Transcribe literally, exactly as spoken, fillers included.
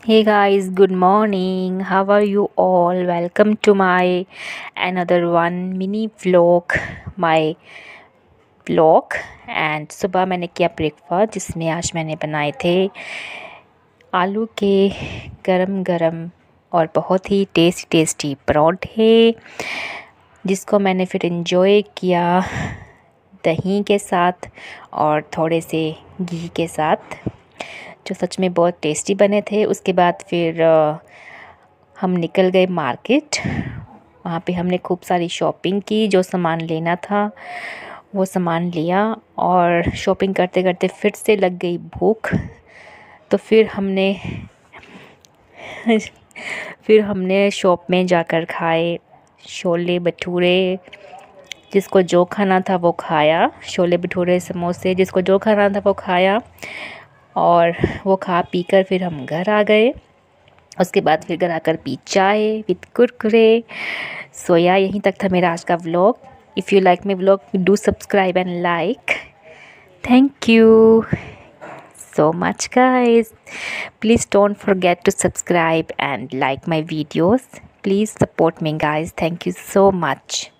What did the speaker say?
Hey guys, good morning. How are you all? Welcome to my another one mini vlog, my vlog. And सुबह मैंने किया breakfast जिसमें आज मैंने बनाए थे आलू के गरम गरम और बहुत ही टेस्टी टेस्टी परोठे, जिसको मैंने फिर एंजॉय किया दही के साथ और थोड़े से घी के साथ, जो सच में बहुत टेस्टी बने थे। उसके बाद फिर आ, हम निकल गए मार्केट। वहाँ पे हमने खूब सारी शॉपिंग की, जो सामान लेना था वो सामान लिया और शॉपिंग करते करते फिर से लग गई भूख। तो फिर हमने फिर हमने शॉप में जाकर खाए छोले भटूरे, जिसको जो खाना था वो खाया। छोले भटूरे समोसे, जिसको जो खाना था वो खाया और वो खा पी कर फिर हम घर आ गए। उसके बाद फिर घर आकर पी चाय विद कुरकुरे। सोया यहीं तक था मेरा आज का vlog. If you like my vlog, do subscribe and like. Thank you so much guys. Please don't forget to subscribe and like my videos. Please support me guys. Thank you so much.